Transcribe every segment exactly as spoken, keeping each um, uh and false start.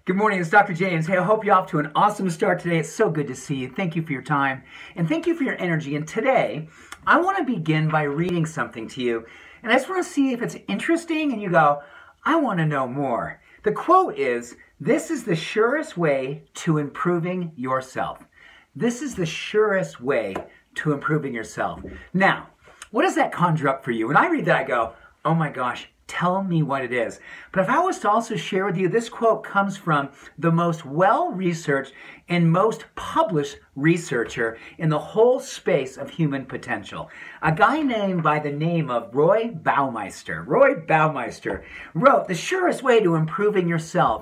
Good morning, it's Doctor James. Hey, I hope you're off to an awesome start today. It's so good to see you. Thank you for your time, and thank you for your energy. And today, I want to begin by reading something to you, and I just want to see if it's interesting, and you go, I want to know more. The quote is, "This is the surest way to improving yourself." This is the surest way to improving yourself. Now, what does that conjure up for you? When I read that, I go, oh my gosh, tell me what it is. But if I was to also share with you, this quote comes from the most well-researched and most published researcher in the whole space of human potential. A guy named by the name of Roy Baumeister. Roy Baumeister wrote, "The surest way to improving yourself."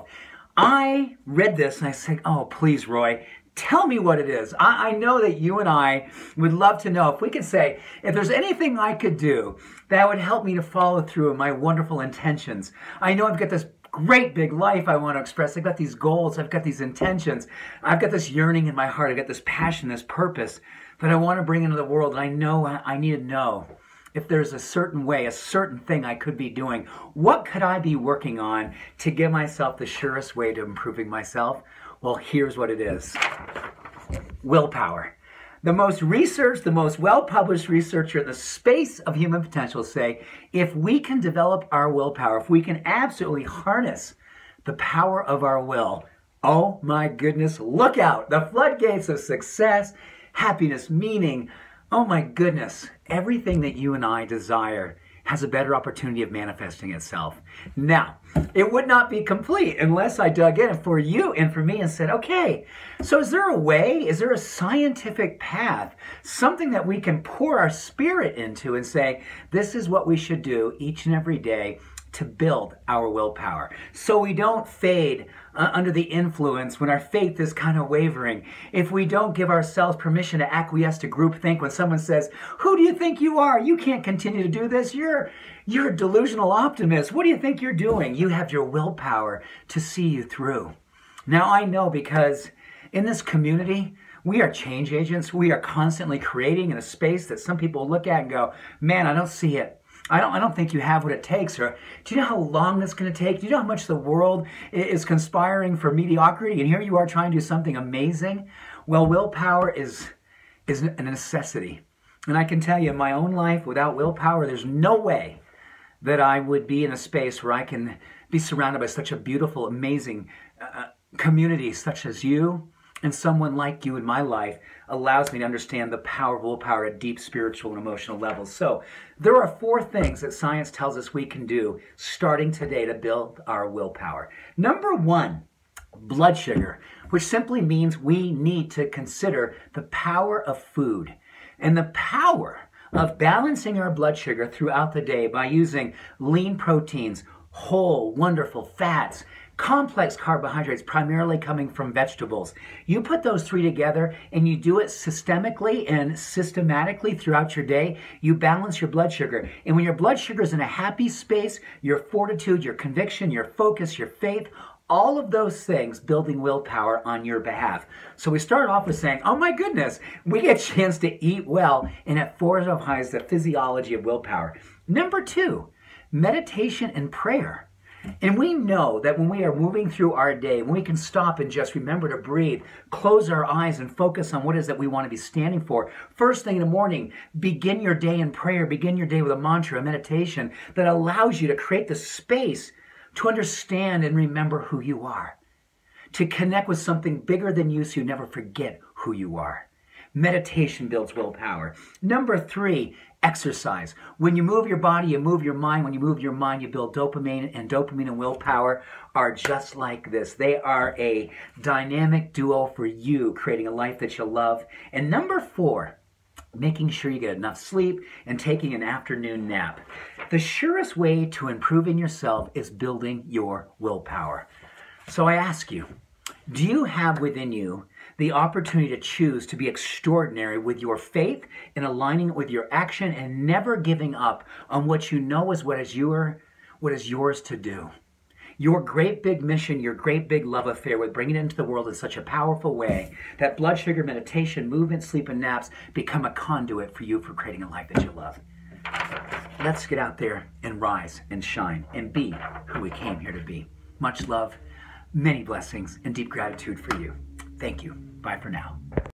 I read this and I said, oh, please, Roy, tell me what it is. I, I know that you and I would love to know if we could say, if there's anything I could do that would help me to follow through on my wonderful intentions. I know I've got this great big life I want to express. I've got these goals. I've got these intentions. I've got this yearning in my heart. I've got this passion, this purpose that I want to bring into the world. And I know I, I need to know if there's a certain way, a certain thing I could be doing. What could I be working on to give myself the surest way to improving myself? Well, here's what it is. Willpower. The most researched, the most well-published researcher in the space of human potential say, if we can develop our willpower, if we can absolutely harness the power of our will, oh my goodness, look out. The floodgates of success, happiness, meaning, oh my goodness, everything that you and I desire has a better opportunity of manifesting itself. Now, it would not be complete unless I dug in for you and for me and said, okay, so is there a way, is there a scientific path, something that we can pour our spirit into and say, this is what we should do each and every day to build our willpower, so we don't fade uh, under the influence when our faith is kind of wavering. If we don't give ourselves permission to acquiesce to groupthink when someone says, who do you think you are? You can't continue to do this. You're, you're a delusional optimist. What do you think you're doing? You have your willpower to see you through. Now I know, because in this community, we are change agents. We are constantly creating in a space that some people look at and go, man, I don't see it. I don't, I don't think you have what it takes. Or do you know how long that's going to take? Do you know how much the world is conspiring for mediocrity? And here you are trying to do something amazing. Well, willpower is, is a necessity. And I can tell you, in my own life, without willpower, there's no way that I would be in a space where I can be surrounded by such a beautiful, amazing uh, community such as you. And someone like you in my life allows me to understand the power of willpower at deep spiritual and emotional levels. So there are four things that science tells us we can do starting today to build our willpower. Number one, blood sugar, which simply means we need to consider the power of food and the power of balancing our blood sugar throughout the day by using lean proteins, whole, wonderful fats, complex carbohydrates primarily coming from vegetables. You put those three together and you do it systemically and systematically throughout your day, you balance your blood sugar. And when your blood sugar is in a happy space, your fortitude, your conviction, your focus, your faith, all of those things building willpower on your behalf. So we start off with saying, oh my goodness, we get a chance to eat well, and it fortifies the physiology of willpower. Number two, meditation and prayer. And we know that when we are moving through our day, when we can stop and just remember to breathe, close our eyes and focus on what it is that we want to be standing for. First thing in the morning, begin your day in prayer, begin your day with a mantra, a meditation that allows you to create the space to understand and remember who you are, to connect with something bigger than you so you never forget who you are. Meditation builds willpower. Number three, exercise. When you move your body, you move your mind. When you move your mind, you build dopamine, and dopamine and willpower are just like this. They are a dynamic duo for you, creating a life that you love. And number four, making sure you get enough sleep and taking an afternoon nap. The surest way to improving yourself is building your willpower. So I ask you, do you have within you the opportunity to choose to be extraordinary with your faith and aligning it with your action and never giving up on what you know is what is your, what is yours to do? Your great big mission, your great big love affair with bringing it into the world in such a powerful way that blood sugar, meditation, movement, sleep, and naps become a conduit for you for creating a life that you love. Let's get out there and rise and shine and be who we came here to be. Much love. many blessings and deep gratitude for you. Thank you. Bye for now.